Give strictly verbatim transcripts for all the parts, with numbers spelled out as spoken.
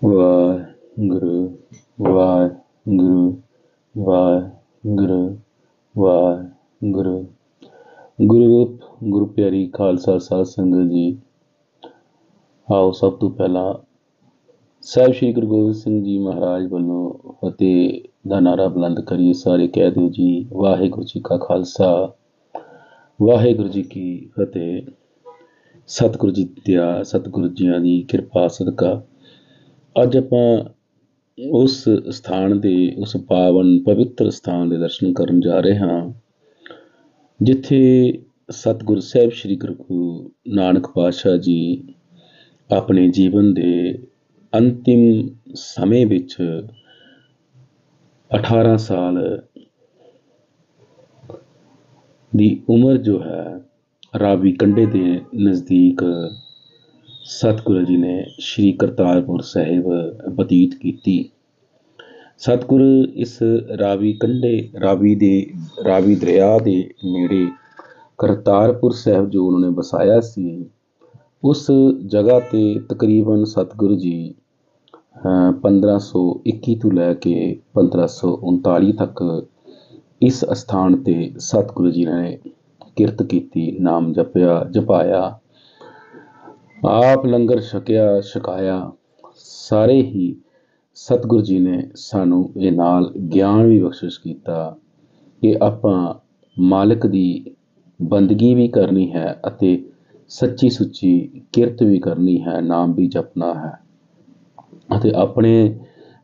ਵਾਹਿਗੁਰੂ ਵਾਹਿਗੁਰੂ ਵਾਹਿਗੁਰੂ ਵਾਹਿਗੁਰੂ। ਗੁਰੂ ਰੂਪ ਗੁਰੂ ਪਿਆਰੀ ਖਾਲਸਾ ਸਾਧ ਸੰਗਤ ਜੀ, ਆਓ ਸਭ ਤੋਂ ਪਹਿਲਾਂ ਸਾਹਿਬ ਸ਼੍ਰੀ ਗੁਰੂ ਗੋਬਿੰਦ ਸਿੰਘ ਜੀ ਮਹਾਰਾਜ ਵੱਲੋਂ ਫਤਿਹ ਦਾ ਨਾਰਾ ਬੁਲੰਦ ਕਰੀਏ। ਸਾਰੇ ਕਹਿ ਦਿਓ ਜੀ, ਵਾਹਿਗੁਰੂ ਜੀ ਕਾ ਖਾਲਸਾ ਵਾਹਿਗੁਰੂ ਜੀ ਕੀ ਫਤਿਹ। ਸਤਿਗੁਰੂ ਜੀ ਦੀ ਦਇਆ, ਸਤਿਗੁਰੂ ਜੀਆਂ ਦੀ ਕਿਰਪਾ ਸਦਕਾ ਅੱਜ ਆਪਾਂ ਉਸ ਸਥਾਨ ਦੇ, ਉਸ ਪਾਵਨ ਪਵਿੱਤਰ ਸਥਾਨ ਦੇ ਦਰਸ਼ਨ ਕਰਨ ਜਾ ਰਹੇ ਹਾਂ, ਜਿੱਥੇ ਸਤਿਗੁਰੂ ਸਾਹਿਬ ਸ਼੍ਰੀ ਗੁਰੂ ਨਾਨਕ ਪਾਤਸ਼ਾਹ ਜੀ ਆਪਣੇ ਜੀਵਨ ਦੇ ਅੰਤਿਮ ਸਮੇਂ ਵਿੱਚ ਅਠਾਰਾਂ ਸਾਲ ਦੀ ਉਮਰ ਜੋ ਹੈ, ਰਾਵੀ ਕੰਢੇ ਦੇ ਨਜ਼ਦੀਕ ਸਤਿਗੁਰੂ ਜੀ ਨੇ ਸ਼੍ਰੀ ਕਰਤਾਰਪੁਰ ਸਾਹਿਬ ਬਤੀਤ ਕੀਤੀ। ਸਤਿਗੁਰੂ ਇਸ ਰਾਵੀ ਕੰਢੇ, ਰਾਵੀ ਦੇ ਰਾਵੀ ਦਰਿਆ ਦੇ ਨੇੜੇ ਕਰਤਾਰਪੁਰ ਸਾਹਿਬ ਜੋ ਉਹਨਾਂ ਨੇ ਵਸਾਇਆ ਸੀ, ਉਸ ਜਗ੍ਹਾ 'ਤੇ ਤਕਰੀਬਨ ਸਤਿਗੁਰੂ ਜੀ ਪੰਦਰਾਂ ਸੌ ਇੱਕੀ ਤੋਂ ਲੈ ਕੇ ਪੰਦਰਾਂ ਸੌ ਉਨਤਾਲੀ ਤੱਕ ਇਸ ਅਸਥਾਨ 'ਤੇ ਸਤਿਗੁਰੂ ਜੀ ਨੇ ਕਿਰਤ ਕੀਤੀ, ਨਾਮ ਜਪਿਆ ਜਪਾਇਆ, ਆਪ ਲੰਗਰ ਛਕਿਆ ਛਕਾਇਆ। ਸਾਰੇ ਹੀ ਸਤਿਗੁਰੂ ਜੀ ਨੇ ਸਾਨੂੰ ਇਹ ਨਾਲ ਗਿਆਨ ਵੀ ਬਖਸ਼ਿਸ਼ ਕੀਤਾ ਕਿ ਆਪਾਂ ਮਾਲਕ ਦੀ ਬੰਦਗੀ ਵੀ ਕਰਨੀ ਹੈ ਅਤੇ ਸੱਚੀ ਸੁੱਚੀ ਕਿਰਤ ਵੀ ਕਰਨੀ ਹੈ, ਨਾਮ ਵੀ ਜਪਣਾ ਹੈ ਅਤੇ ਆਪਣੇ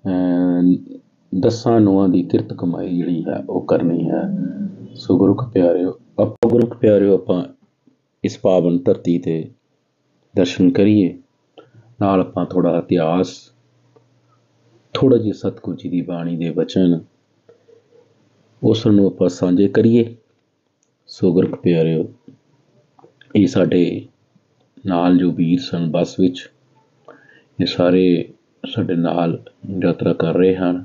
ਦਸਾਂ ਨੌਆਂ ਦੀ ਕਿਰਤ ਕਮਾਈ ਜਿਹੜੀ ਹੈ ਉਹ ਕਰਨੀ ਹੈ। ਸੋ ਗੁਰਮੁਖ ਪਿਆਰਿਓ, ਆਪਾਂ ਗੁਰਮੁਖ ਪਿਆਰਿਓ ਆਪਾਂ ਇਸ ਪਾਵਨ ਧਰਤੀ 'ਤੇ ਦਰਸ਼ਨ ਕਰੀਏ, ਨਾਲ ਆਪਾਂ ਥੋੜ੍ਹਾ ਇਤਿਹਾਸ, ਥੋੜ੍ਹਾ ਜਿਹਾ ਸਤਿਗੁਰੂ ਜੀ ਦੀ ਬਾਣੀ ਦੇ ਵਚਨ, ਉਸ ਨੂੰ ਆਪਾਂ ਸਾਂਝੇ ਕਰੀਏ। ਸੋ ਗੁਰਮੁਖ ਪਿਆਰਿਓ, ਇਹ ਸਾਡੇ ਨਾਲ ਜੋ ਵੀਰ ਸਨ ਬੱਸ ਵਿੱਚ, ਇਹ ਸਾਰੇ ਸਾਡੇ ਨਾਲ ਯਾਤਰਾ ਕਰ ਰਹੇ ਹਨ।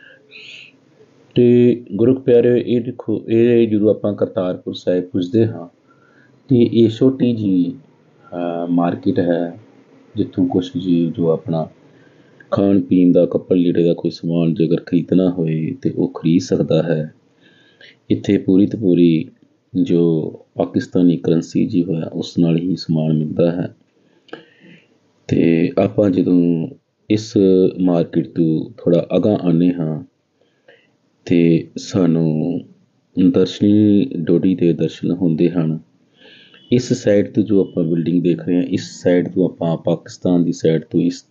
ਅਤੇ ਗੁਰਮੁਖ ਪਿਆਰਿਓ, ਇਹ ਦੇਖੋ, ਇਹ ਜਦੋਂ ਆਪਾਂ ਕਰਤਾਰਪੁਰ ਸਾਹਿਬ ਪੁੱਜਦੇ ਹਾਂ ਅਤੇ ਇਹ ਛੋਟੀ ਜਿਹੀ ਮਾਰਕੀਟ ਹੈ, ਜਿੱਥੋਂ ਕੁਛ ਜੀ ਜੋ ਆਪਣਾ ਖਾਣ ਪੀਣ ਦਾ, ਕੱਪੜੇ ਲੀੜੇ ਦਾ ਕੋਈ ਸਮਾਨ ਜੇਕਰ ਖਰੀਦਣਾ ਹੋਏ ਤਾਂ ਉਹ ਖਰੀਦ ਸਕਦਾ ਹੈ। ਇੱਥੇ ਪੂਰੀ ਤੋਂ ਪੂਰੀ ਜੋ ਪਾਕਿਸਤਾਨੀ ਕਰੰਸੀ ਜੀ ਹੋਇਆ ਉਸ ਨਾਲ ਹੀ ਸਮਾਨ ਮਿਲਦਾ ਹੈ। ਅਤੇ ਆਪਾਂ ਜਦੋਂ ਇਸ ਮਾਰਕੀਟ ਤੋਂ ਥੋੜ੍ਹਾ ਅਗਾਂਹ ਆਉਂਦੇ ਹਾਂ ਅਤੇ ਸਾਨੂੰ ਦਰਸ਼ਨੀ ਡੋਡੀ ਦੇ ਦਰਸ਼ਨ ਹੁੰਦੇ ਹਨ। ਇਸ ਸਾਈਡ ਤੋਂ ਜੋ ਆਪਾਂ ਬਿਲਡਿੰਗ ਦੇਖ ਰਹੇ ਹਾਂ, ਇਸ ਸਾਈਡ ਤੋਂ ਆਪਾਂ ਪਾਕਿਸਤਾਨ ਦੀ ਸਾਈਡ ਤੋਂ ਇਸ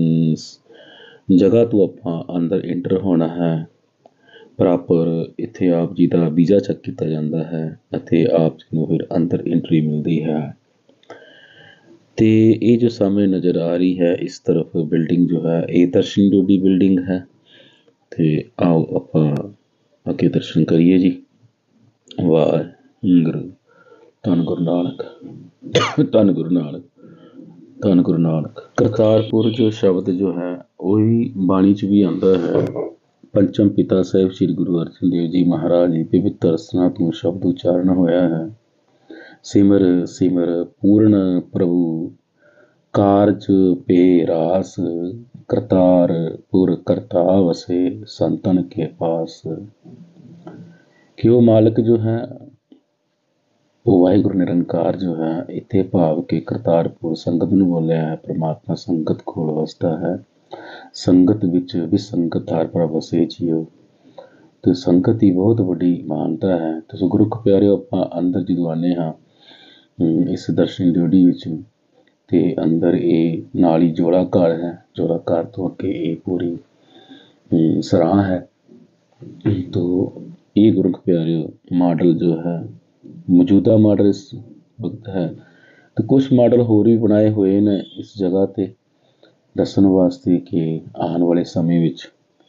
ਜਗ੍ਹਾ ਤੋਂ ਆਪਾਂ ਅੰਦਰ ਇੰਟਰ ਹੋਣਾ ਹੈ। ਪ੍ਰੋਪਰ ਇੱਥੇ ਆਪ ਜੀ ਦਾ ਵੀਜ਼ਾ ਚੈੱਕ ਕੀਤਾ ਜਾਂਦਾ ਹੈ ਅਤੇ ਆਪ ਜੀ ਨੂੰ ਫਿਰ ਅੰਦਰ ਐਂਟਰੀ ਮਿਲਦੀ ਹੈ। ਅਤੇ ਇਹ ਜੋ ਸਾਹਮਣੇ ਨਜ਼ਰ ਆ ਰਹੀ ਹੈ ਇਸ ਤਰਫ ਬਿਲਡਿੰਗ ਜੋ ਹੈ, ਇਹ ਦਰਸ਼ਨੀ ਡੋਡੀ ਬਿਲਡਿੰਗ ਹੈ। ਅਤੇ ਆਓ ਆਪਾਂ ਅੱਗੇ ਦਰਸ਼ਨ ਕਰੀਏ ਜੀ। ਵਾਹਿਗੁਰੂ। ਧੰਨ ਗੁਰੂ ਨਾਨਕ, ਧੰਨ ਗੁਰੂ ਨਾਨਕ, ਧੰਨ ਗੁਰੂ ਨਾਨਕ। ਕਰਤਾਰਪੁਰ ਜੋ ਸ਼ਬਦ ਜੋ ਹੈ ਉਹੀ ਬਾਣੀ 'ਚ ਵੀ ਆਉਂਦਾ ਹੈ। ਪੰਚਮ ਪਿਤਾ ਸਾਹਿਬ ਸ਼੍ਰੀ ਗੁਰੂ ਅਰਜਨ ਦੇਵ ਜੀ ਮਹਾਰਾਜ ਦੀ ਪਵਿੱਤਰ ਰਚਨਾ ਤੋਂ ਸ਼ਬਦ ਉਚਾਰਨ ਹੋਇਆ ਹੈ। ਸਿਮਰ ਸਿਮਰ ਪੂਰਨ ਪ੍ਰਭੂ, ਕਾਰਜ ਪੇ ਰਾਸ, ਕਰਤਾਰਪੁਰ ਕਰਤਾ ਵਸੇ, ਸੰਤਨ ਕੇ ਪਾਸ। ਕਿ ਉਹ ਮਾਲਕ ਜੋ ਹੈ, ਉਹ ਵਾਹਿਗੁਰੂ ਨਿਰੰਕਾਰ ਜੋ ਹੈ, ਇੱਥੇ ਭਾਵ ਕਿ ਕਰਤਾਰਪੁਰ ਸੰਗਤ ਨੂੰ ਬੋਲਿਆ ਹੈ। ਪਰਮਾਤਮਾ ਸੰਗਤ ਕੋਲ ਵਸਦਾ ਹੈ। ਸੰਗਤ ਵਿੱਚ ਵਿਸੰਗਤ ਹਰਿ ਪ੍ਰਭ ਵਸੇ ਜੀਓ। ਅਤੇ ਸੰਗਤ ਦੀ ਬਹੁਤ ਵੱਡੀ ਮਾਨਤਾ ਹੈ। ਤੁਸੀਂ ਗੁਰਮੁਖ ਪਿਆਰਿਓ, ਆਪਾਂ ਅੰਦਰ ਜਦੋਂ ਆਉਂਦੇ ਹਾਂ ਇਸ ਦਰਸ਼ਨੀ ਡਿਓਢੀ ਵਿੱਚ, ਅਤੇ ਅੰਦਰ ਇਹ ਨਾਲ ਹੀ ਜੋੜਾ ਘਰ ਹੈ। ਜੋੜਾ ਘਰ ਤੋਂ ਅੱਗੇ ਇਹ ਪੂਰੀ ਸਰਾਂ ਹੈ। ਤੋ ਇਹ ਗੁਰਮੁਖ ਪਿਆਰਿਓ ਮਾਡਲ ਜੋ ਹੈ, ਮੌਜੂਦਾ ਮਾਡਲ ਇਸ ਵਕਤ ਹੈ, ਅਤੇ ਕੁਛ ਮਾਡਲ ਹੋਰ ਵੀ ਬਣਾਏ ਹੋਏ ਨੇ ਇਸ ਜਗ੍ਹਾ 'ਤੇ ਦੱਸਣ ਵਾਸਤੇ ਕਿ ਆਉਣ ਵਾਲੇ ਸਮੇਂ ਵਿੱਚ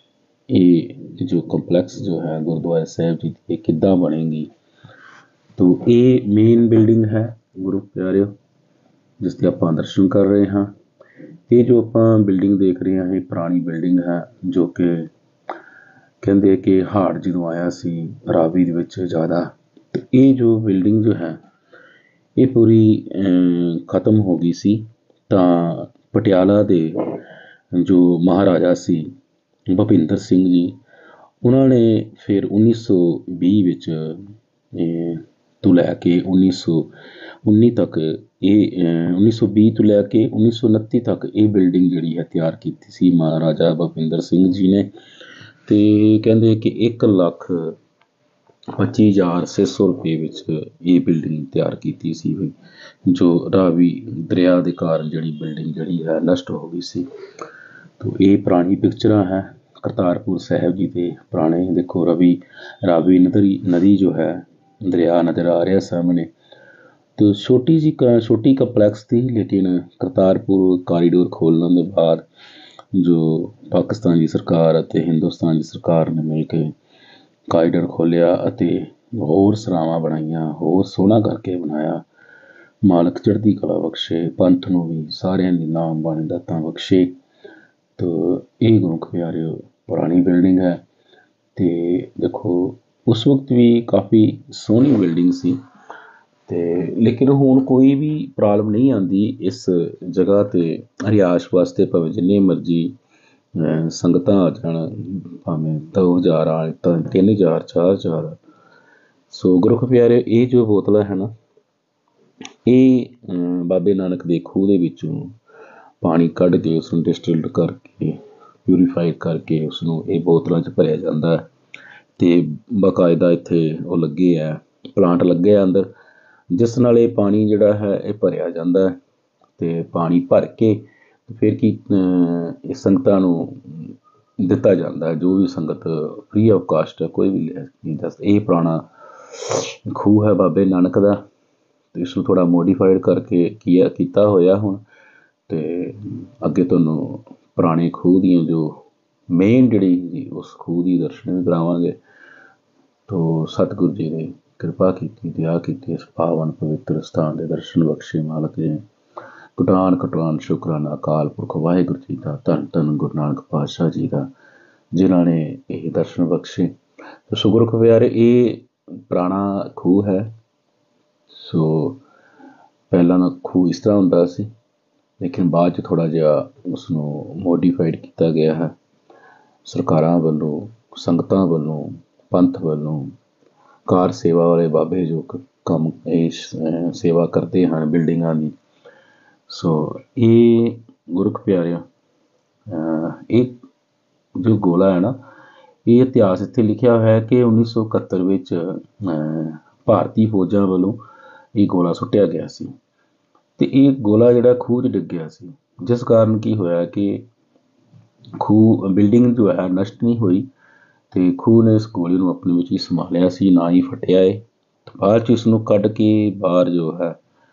ਇਹ ਜੋ ਕੰਪਲੈਕਸ ਜੋ ਹੈ ਗੁਰਦੁਆਰਾ ਸਾਹਿਬ ਜੀ ਦੀ, ਇਹ ਕਿੱਦਾਂ ਬਣੇਗੀ। ਤੋ ਇਹ ਮੇਨ ਬਿਲਡਿੰਗ ਹੈ ਗੁਰੂ ਪਿਆਰਿਓ, ਜਿਸ 'ਤੇ ਆਪਾਂ ਦਰਸ਼ਨ ਕਰ ਰਹੇ ਹਾਂ। ਇਹ ਜੋ ਆਪਾਂ ਬਿਲਡਿੰਗ ਦੇਖ ਰਹੇ ਹਾਂ, ਇਹ ਪੁਰਾਣੀ ਬਿਲਡਿੰਗ ਹੈ, ਜੋ ਕਿ ਕਹਿੰਦੇ ਕਿ ਹੜ੍ਹ ਜਦੋਂ ਆਇਆ ਸੀ ਰਾਵੀ ਦੇ ਵਿੱਚ ਜ਼ਿਆਦਾ, ਅਤੇ ਇਹ ਜੋ ਬਿਲਡਿੰਗ ਜੋ ਹੈ ਇਹ ਪੂਰੀ ਖਤਮ ਹੋ ਗਈ ਸੀ। ਤਾਂ ਪਟਿਆਲਾ ਦੇ ਜੋ ਮਹਾਰਾਜਾ ਸੀ ਭੁਪਿੰਦਰ ਸਿੰਘ ਜੀ, ਉਹਨਾਂ ਨੇ ਫਿਰ ਉੱਨੀ ਸੌ ਵੀਹ ਵਿੱਚ ਇਹ ਤੋਂ ਲੈ ਕੇ ਉੱਨੀ ਸੌ ਉੱਨੀ ਤੱਕ ਇਹ ਉੱਨੀ ਸੌ ਵੀਹ ਤੋਂ ਲੈ ਕੇ ਉੱਨੀ ਸੌ ਉਨੱਤੀ ਤੱਕ ਇਹ ਬਿਲਡਿੰਗ ਜਿਹੜੀ ਹੈ ਤਿਆਰ ਕੀਤੀ ਸੀ ਮਹਾਰਾਜਾ ਭੁਪਿੰਦਰ ਸਿੰਘ ਜੀ ਨੇ। ਅਤੇ ਕਹਿੰਦੇ ਕਿ ਇੱਕ ਲੱਖ ਪੱਚੀ ਹਜ਼ਾਰ ਛੇ ਸੌ ਰੁਪਏ ਵਿੱਚ ਇਹ ਬਿਲਡਿੰਗ ਤਿਆਰ ਕੀਤੀ ਸੀ, ਜੋ ਰਾਵੀ ਦਰਿਆ ਦੇ ਕਾਰਨ ਜਿਹੜੀ ਬਿਲਡਿੰਗ ਜਿਹੜੀ ਹੈ ਨਸ਼ਟ ਹੋ ਗਈ ਸੀ। ਤੋ ਇਹ ਪੁਰਾਣੀ ਪਿਕਚਰਾਂ ਹੈ ਕਰਤਾਰਪੁਰ ਸਾਹਿਬ ਜੀ ਦੇ ਪੁਰਾਣੇ। ਦੇਖੋ ਰਵੀ ਰਾਵੀ ਨਦੀ ਨਦੀ ਜੋ ਹੈ ਦਰਿਆ ਨਜ਼ਰ ਆ ਰਿਹਾ ਸਾਹਮਣੇ। ਤੋ ਛੋਟੀ ਜਿਹੀ ਕ ਛੋਟੀ ਕੰਪਲੈਕਸ ਥੀ, ਲੇਕਿਨ ਕਰਤਾਰਪੁਰ ਕਾਰੀਡੋਰ ਖੋਲ੍ਹਣ ਦੇ ਬਾਅਦ ਜੋ ਪਾਕਿਸਤਾਨ ਦੀ ਸਰਕਾਰ ਅਤੇ ਹਿੰਦੁਸਤਾਨ ਦੀ ਸਰਕਾਰ ਨੇ ਮਿਲ ਕੇ ਕਾਰੀਡੋਰ ਖੋਲ੍ਹਿਆ ਅਤੇ ਹੋਰ ਸਰਾਵਾਂ ਬਣਾਈਆਂ, ਹੋਰ ਸੋਹਣਾ ਕਰਕੇ ਬਣਾਇਆ। ਮਾਲਕ ਚੜ੍ਹਦੀ ਕਲਾ ਬਖਸ਼ੇ, ਪੰਥ ਨੂੰ ਵੀ ਸਾਰਿਆਂ ਦੀ ਨਾਮ ਬਾਣੀ ਦਾਤਾਂ ਬਖਸ਼ੇ। ਤੋ ਇਹ ਗੁਰੂ ਕੇ ਪਿਆਰਿਓ ਪੁਰਾਣੀ ਬਿਲਡਿੰਗ ਹੈ। ਅਤੇ ਦੇਖੋ ਉਸ ਵਕਤ ਵੀ ਕਾਫੀ ਸੋਹਣੀ ਬਿਲਡਿੰਗ ਸੀ, ਅਤੇ ਲੇਕਿਨ ਹੁਣ ਕੋਈ ਵੀ ਪ੍ਰੋਬਲਮ ਨਹੀਂ ਆਉਂਦੀ ਇਸ ਜਗ੍ਹਾ 'ਤੇ ਰਿਹਾਇਸ਼ ਵਾਸਤੇ। ਭਾਵੇਂ ਜਿੰਨੇ ਮਰਜ਼ੀ ਸੰਗਤਾਂ ਆ ਜਾਣ, ਭਾਵੇਂ ਦੋ ਹਜ਼ਾਰ ਆ ਤਾਂ ਤਿੰਨ ਹਜ਼ਾਰ ਚਾਰ ਹਜ਼ਾਰ। ਸੋ ਗੁਰੂ ਕੇ ਪਿਆਰਿਓ ਇਹ ਜੋ ਬੋਤਲਾਂ ਹੈ ਨਾ, ਇਹ ਬਾਬੇ ਨਾਨਕ ਦੇ ਖੂਹ ਦੇ ਵਿੱਚੋਂ ਪਾਣੀ ਕੱਢ ਕੇ ਉਸਨੂੰ ਡਿਸਟਿਲਡ ਕਰਕੇ ਪਿਊਰੀਫਾਈ ਕਰਕੇ ਉਸਨੂੰ ਇਹ ਬੋਤਲਾਂ 'ਚ ਭਰਿਆ ਜਾਂਦਾ ਹੈ। ਅਤੇ ਬਾਕਾਇਦਾ ਇੱਥੇ ਉਹ ਲੱਗੇ ਹੈ ਪਲਾਂਟ ਲੱਗੇ ਆ ਅੰਦਰ, ਜਿਸ ਨਾਲ ਇਹ ਪਾਣੀ ਜਿਹੜਾ ਹੈ ਇਹ ਭਰਿਆ ਜਾਂਦਾ ਹੈ। ਅਤੇ ਪਾਣੀ ਭਰ ਕੇ ਫਿਰ ਕੀ ਇਹ ਸੰਗਤਾਂ ਨੂੰ ਦਿੱਤਾ ਜਾਂਦਾ ਹੈ, ਜੋ ਵੀ ਸੰਗਤ ਫ੍ਰੀ ਆਫ ਕਾਸਟ ਹੈ, ਕੋਈ ਵੀ ਨਹੀਂ ਦੱਸ। ਇਹ ਪੁਰਾਣਾ ਖੂਹ ਹੈ ਬਾਬੇ ਨਾਨਕ ਦਾ, ਅਤੇ ਇਸਨੂੰ ਥੋੜ੍ਹਾ ਮੋਡੀਫਾਈਡ ਕਰਕੇ ਕੀ ਕੀਤਾ ਹੋਇਆ ਹੁਣ। ਅਤੇ ਅੱਗੇ ਤੁਹਾਨੂੰ ਪੁਰਾਣੇ ਖੂਹ ਦੀਆਂ ਜੋ ਮੇਨ ਜਿਹੜੀ ਉਸ ਖੂਹ ਦੀ ਦਰਸ਼ਨ ਵੀ ਕਰਾਵਾਂਗੇ। ਤੋ ਸਤਿਗੁਰੂ ਜੀ ਨੇ ਕਿਰਪਾ ਕੀਤੀ, ਦਇਆ ਕੀਤੀ, ਇਸ ਪਾਵਨ ਪਵਿੱਤਰ ਸਥਾਨ ਦੇ ਦਰਸ਼ਨ ਬਖਸ਼ੇ ਮਾਲਕ ਜੀ। ਕੋਟਾਨ ਕੋਟਾਨ ਸ਼ੁਕਰਾਨਾ ਅਕਾਲ ਪੁਰਖ ਵਾਹਿਗੁਰੂ ਜੀ ਦਾ, ਧੰਨ ਧੰਨ ਗੁਰੂ ਨਾਨਕ ਪਾਤਸ਼ਾਹ ਜੀ ਦਾ, ਜਿਨ੍ਹਾਂ ਨੇ ਇਹ ਦਰਸ਼ਨ ਬਖਸ਼ੇ। ਸੋ ਗੁਰੂ ਕੇ ਪਿਆਰੇ ਇਹ ਪੁਰਾਣਾ ਖੂਹ ਹੈ। ਸੋ ਪਹਿਲਾਂ ਦਾ ਖੂਹ ਇਸ ਤਰ੍ਹਾਂ ਹੁੰਦਾ ਸੀ, ਲੇਕਿਨ ਬਾਅਦ 'ਚ ਥੋੜ੍ਹਾ ਜਿਹਾ ਉਸਨੂੰ ਮੋਡੀਫਾਈਡ ਕੀਤਾ ਗਿਆ ਹੈ ਸਰਕਾਰਾਂ ਵੱਲੋਂ, ਸੰਗਤਾਂ ਵੱਲੋਂ, ਪੰਥ ਵੱਲੋਂ। ਕਾਰ ਸੇਵਾ ਵਾਲੇ ਬਾਬੇ ਜੋ ਕੰਮ ਇਹ ਸੇਵਾ ਕਰਦੇ ਹਨ ਬਿਲਡਿੰਗਾਂ ਦੀ। ਸੋ ਇਹ ਗੁਰੂ ਕੇ ਪਿਆਰਿਓ ਇਹ ਜੋ ਗੋਲਾ ਹੈ ਨਾ, ਇਹ ਇਤਿਹਾਸ ਇੱਥੇ ਲਿਖਿਆ ਹੋਇਆ ਕਿ ਉੱਨੀ ਸੌ ਇਕਹੱਤਰ ਵਿੱਚ ਭਾਰਤੀ ਫੌਜਾਂ ਵੱਲੋਂ ਇਹ ਗੋਲਾ ਸੁੱਟਿਆ ਗਿਆ ਸੀ, ਅਤੇ ਇਹ ਗੋਲਾ ਜਿਹੜਾ ਖੂਹ 'ਚ ਡਿੱਗਿਆ ਸੀ, ਜਿਸ ਕਾਰਨ ਕੀ ਹੋਇਆ ਕਿ ਖੂਹ ਬਿਲਡਿੰਗ ਜੋ ਹੈ ਨਸ਼ਟ ਨਹੀਂ ਹੋਈ, ਅਤੇ ਖੂਹ ਨੇ ਇਸ ਗੋਲੇ ਨੂੰ ਆਪਣੇ ਵਿੱਚ ਹੀ ਸੰਭਾਲਿਆ ਸੀ, ਨਾ ਹੀ ਫਟਿਆ ਏ। ਬਾਅਦ 'ਚ ਇਸਨੂੰ ਕੱਢ ਕੇ ਬਾਹਰ ਜੋ ਹੈ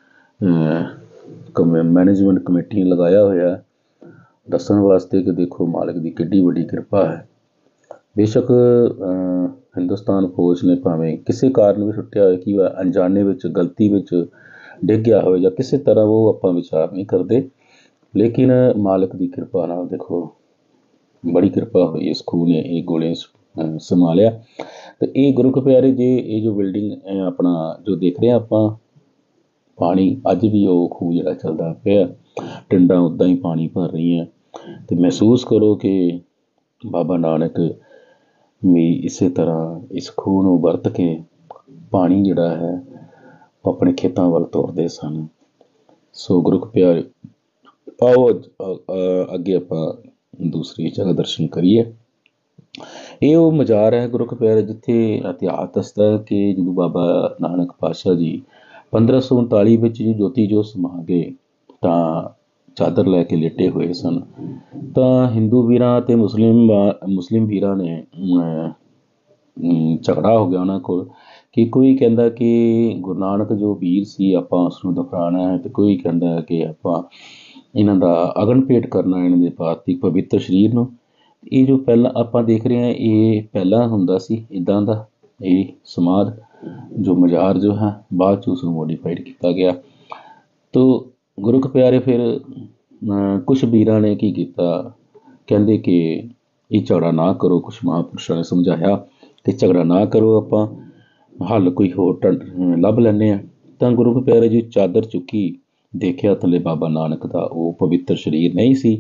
ਕਮ ਮੈਨੇਜਮੈਂਟ ਕਮੇਟੀ ਨੇ ਲਗਾਇਆ ਹੋਇਆ ਦੱਸਣ ਵਾਸਤੇ ਕਿ ਦੇਖੋ ਮਾਲਕ ਦੀ ਕਿੱਡੀ ਵੱਡੀ ਕਿਰਪਾ ਹੈ। ਬੇਸ਼ੱਕ ਹਿੰਦੁਸਤਾਨ ਫੌਜ ਨੇ ਭਾਵੇਂ ਕਿਸੇ ਕਾਰਨ ਵੀ ਸੁੱਟਿਆ ਹੋਵੇ, ਕਿ ਅਣਜਾਣੇ ਵਿੱਚ ਗਲਤੀ ਵਿੱਚ ਡਿੱਗ ਗਿਆ ਹੋਵੇ ਜਾਂ ਕਿਸੇ ਤਰ੍ਹਾਂ, ਉਹ ਆਪਾਂ ਵਿਚਾਰ ਨਹੀਂ ਕਰਦੇ, ਲੇਕਿਨ ਮਾਲਕ ਦੀ ਕਿਰਪਾ ਨਾਲ ਦੇਖੋ ਬੜੀ ਕਿਰਪਾ ਹੋਈ, ਇਸ ਖੂਹ ਨੇ ਇਹ ਗੋਲੇ ਸੰਭਾਲਿਆ। ਅਤੇ ਇਹ ਗੁਰੂ ਕੇ ਪਿਆਰੇ ਜੇ ਇਹ ਜੋ ਬਿਲਡਿੰਗ ਆਪਣਾ ਜੋ ਦੇਖ ਰਹੇ ਹਾਂ ਆਪਾਂ, ਪਾਣੀ ਅੱਜ ਵੀ ਉਹ ਖੂਹ ਜਿਹੜਾ ਚੱਲਦਾ ਪਿਆ, ਟਿੰਡਾਂ ਉੱਦਾਂ ਹੀ ਪਾਣੀ ਭਰ ਰਹੀਆਂ। ਅਤੇ ਮਹਿਸੂਸ ਕਰੋ ਕਿ ਬਾਬਾ ਨਾਨਕ ਵੀ ਇਸੇ ਤਰ੍ਹਾਂ ਇਸ ਖੂਹ ਨੂੰ ਵਰਤ ਕੇ ਪਾਣੀ ਜਿਹੜਾ ਹੈ ਆਪਣੇ ਖੇਤਾਂ ਵੱਲ ਤੋਰਦੇ ਸਨ। ਸੋ ਗੁਰੂ ਕੇ ਪਿਆਰੇ ਆਓ ਅੱਗੇ ਆਪਾਂ ਦੂਸਰੀ ਜਗ੍ਹਾ ਦਰਸ਼ਨ ਕਰੀਏ। ਇਹ ਉਹ ਮਜ਼ਾਰ ਹੈ ਗੁਰੂ ਕੇ ਪਿਆਰੇ, ਜਿੱਥੇ ਇਤਿਹਾਸ ਦੱਸਦਾ ਕਿ ਜਦੋਂ ਬਾਬਾ ਨਾਨਕ ਪਾਤਸ਼ਾਹ ਜੀ ਪੰਦਰਾਂ ਸੌ ਉਨਤਾਲੀ ਵਿੱਚ ਜੀ ਜੋਤੀ ਜੋਤ ਸਮਾ ਗਏ, ਤਾਂ ਚਾਦਰ ਲੈ ਕੇ ਲੇਟੇ ਹੋਏ ਸਨ। ਤਾਂ ਹਿੰਦੂ ਵੀਰਾਂ ਅਤੇ ਮੁਸਲਿਮ ਮੁਸਲਿਮ ਵੀਰਾਂ ਨੇ ਝਗੜਾ ਹੋ ਗਿਆ ਉਹਨਾਂ ਕੋਲ, ਕਿ ਕੋਈ ਕਹਿੰਦਾ ਕਿ ਗੁਰੂ ਨਾਨਕ ਜੋ ਵੀਰ ਸੀ ਆਪਾਂ ਉਸਨੂੰ ਦਫਨਾਉਣਾ ਹੈ, ਅਤੇ ਕੋਈ ਕਹਿੰਦਾ ਕਿ ਆਪਾਂ ਇਹਨਾਂ ਦਾ ਅਗਨ ਭੇਟ ਕਰਨਾ, ਇਹਨਾਂ ਦੇ ਪਾਰਥਿਵ ਪਵਿੱਤਰ ਸਰੀਰ ਨੂੰ। ਇਹ ਜੋ ਪਹਿਲਾਂ ਆਪਾਂ ਦੇਖ ਰਹੇ ਹਾਂ, ਇਹ ਪਹਿਲਾਂ ਹੁੰਦਾ ਸੀ ਇੱਦਾਂ ਦਾ ਇਹ ਸਮਾਧ ਜੋ ਮਜ਼ਾਰ ਜੋ ਹੈ, ਬਾਅਦ 'ਚ ਉਸਨੂੰ ਮੋਡੀਫਾਈਡ ਕੀਤਾ ਗਿਆ। ਤੋ ਗੁਰੂ ਕੇ ਪਿਆਰੇ ਫਿਰ ਕੁਛ ਵੀਰਾਂ ਨੇ ਕੀ ਕੀਤਾ, ਕਹਿੰਦੇ ਕਿ ਇਹ ਝਗੜਾ ਨਾ ਕਰੋ। ਕੁਛ ਮਹਾਂਪੁਰਸ਼ਾਂ ਨੇ ਸਮਝਾਇਆ ਕਿ ਝਗੜਾ ਨਾ ਕਰੋ, ਆਪਾਂ ਹੱਲ ਕੋਈ ਹੋਰ ਢੰਡ ਲੱਭ ਲੈਂਦੇ ਹਾਂ। ਤਾਂ ਗੁਰੂ ਕੇ ਪਿਆਰੇ ਜੀ ਚਾਦਰ ਚੁੱਕੀ, ਦੇਖਿਆ ਥੱਲੇ ਬਾਬਾ ਨਾਨਕ ਦਾ ਉਹ ਪਵਿੱਤਰ ਸਰੀਰ ਨਹੀਂ ਸੀ,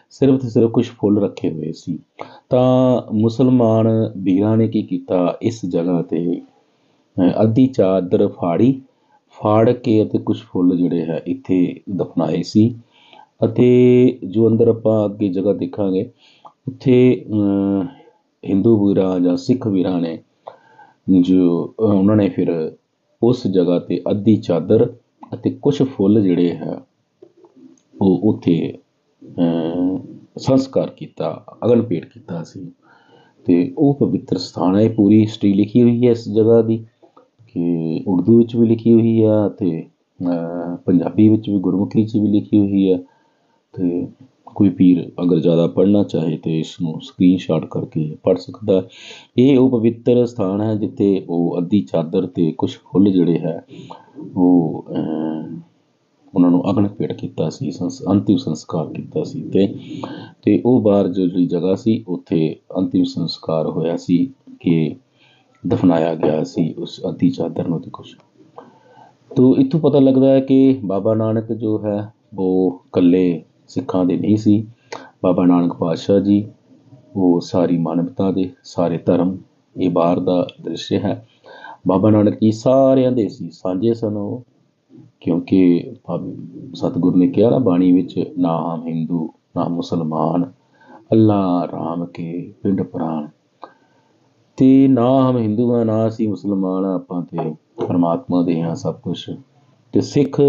ਸਿਰਫ ਤੇ ਸਿਰਫ ਕੁਛ ਫੁੱਲ ਰੱਖੇ ਹੋਏ ਸੀ। ਤਾਂ ਮੁਸਲਮਾਨ ਵੀਰਾਂ ਨੇ ਕੀ ਕੀਤਾ, ਇਸ ਜਗ੍ਹਾ 'ਤੇ ਅ, ਅੱਧੀ ਚਾਦਰ ਫਾੜੀ, ਫਾੜ ਕੇ ਅਤੇ ਕੁਛ ਫੁੱਲ ਜਿਹੜੇ ਹੈ ਇੱਥੇ ਦਫਨਾਏ ਸੀ। ਅਤੇ ਜੋ ਅੰਦਰ ਆਪਾਂ ਅੱਗੇ ਜਗ੍ਹਾ ਦੇਖਾਂਗੇ, ਉੱਥੇ ਅ, ਹਿੰਦੂ ਵੀਰਾਂ ਜਾਂ ਸਿੱਖ ਵੀਰਾਂ ਨੇ ਜੋ ਅ, ਉਹਨਾਂ ਨੇ ਫਿਰ ਉਸ ਜਗ੍ਹਾ 'ਤੇ ਅੱਧੀ ਚਾਦਰ ਅਤੇ ਕੁਛ ਫੁੱਲ ਜਿਹੜੇ ਹੈ ਉਹ ਉੱਥੇ ਅ, ਸੰਸਕਾਰ ਕੀਤਾ, ਅਗਨ ਭੇਟ ਕੀਤਾ ਸੀ। ਅਤੇ ਉਹ ਪਵਿੱਤਰ ਸਥਾਨ ਹੈ। ਪੂਰੀ ਹਿਸਟਰੀ ਲਿਖੀ ਹੋਈ ਹੈ ਇਸ ਜਗ੍ਹਾ ਦੀ, ਕਿ ਉਰਦੂ ਵਿੱਚ ਵੀ ਲਿਖੀ ਹੋਈ ਆ ਅਤੇ ਪੰਜਾਬੀ ਵਿੱਚ ਵੀ, ਗੁਰਮੁਖੀ 'ਚ ਵੀ ਲਿਖੀ ਹੋਈ ਹੈ। ਅਤੇ ਕੋਈ ਵੀਰ ਅਗਰ ਜ਼ਿਆਦਾ ਪੜ੍ਹਨਾ ਚਾਹੇ ਤਾਂ ਇਸ ਨੂੰ ਸਕਰੀਨ ਸ਼ਾਟ ਕਰਕੇ ਪੜ੍ਹ ਸਕਦਾ। ਇਹ ਉਹ ਪਵਿੱਤਰ ਸਥਾਨ ਹੈ ਜਿੱਥੇ ਉਹ ਅੱਧੀ ਚਾਦਰ ਅਤੇ ਕੁਛ ਫੁੱਲ ਜਿਹੜੇ ਹੈ ਉਹ ਉਹਨਾਂ ਨੂੰ ਅਗਨ ਭੇਟ ਕੀਤਾ ਸੀ, ਸੰਸ ਅੰਤਿਮ ਸੰਸਕਾਰ ਕੀਤਾ ਸੀ। ਅਤੇ ਅਤੇ ਉਹ ਬਾਹਰ ਜੋ ਜਿਹੜੀ ਜਗ੍ਹਾ ਸੀ ਉੱਥੇ ਅੰਤਿਮ ਸੰਸਕਾਰ ਹੋਇਆ ਸੀ, ਕਿ ਦਫਨਾਇਆ ਗਿਆ ਸੀ ਉਸ ਅੱਧੀ ਚਾਦਰ ਨੂੰ। ਅਤੇ ਕੁਛ ਤੋ ਇੱਥੋਂ ਪਤਾ ਲੱਗਦਾ ਹੈ ਕਿ ਬਾਬਾ ਨਾਨਕ ਜੋ ਹੈ ਉਹ ਇਕੱਲੇ ਸਿੱਖਾਂ ਦੇ ਨਹੀਂ ਸੀ। ਬਾਬਾ ਨਾਨਕ ਪਾਤਸ਼ਾਹ ਜੀ ਉਹ ਸਾਰੀ ਮਾਨਵਤਾ ਦੇ, ਸਾਰੇ ਧਰਮ, ਇਹ ਬਾਹਰ ਦਾ ਦ੍ਰਿਸ਼ ਹੈ। ਬਾਬਾ ਨਾਨਕ ਜੀ ਸਾਰਿਆਂ ਦੇ ਸੀ, ਸਾਂਝੇ ਸਨ ਉਹ, ਕਿਉਂਕਿ ਸਤਿਗੁਰੂ ਨੇ ਕਿਹਾ ਨਾ ਬਾਣੀ ਵਿੱਚ, ਨਾ ਹਮ ਹਿੰਦੂ ਨਾ ਮੁਸਲਮਾਨ, ਅੱਲਾ ਰਾਮ ਕੇ ਪਿੰਡ ਪ੍ਰਾਣ। ਅਤੇ ਨਾ ਹਮ ਹਿੰਦੂ ਹਾਂ, ਨਾ ਅਸੀਂ ਮੁਸਲਮਾਨ ਹਾਂ, ਆਪਾਂ ਤਾਂ ਪਰਮਾਤਮਾ ਦੇ ਹਾਂ ਸਭ ਕੁਛ। ਅਤੇ ਸਿੱਖ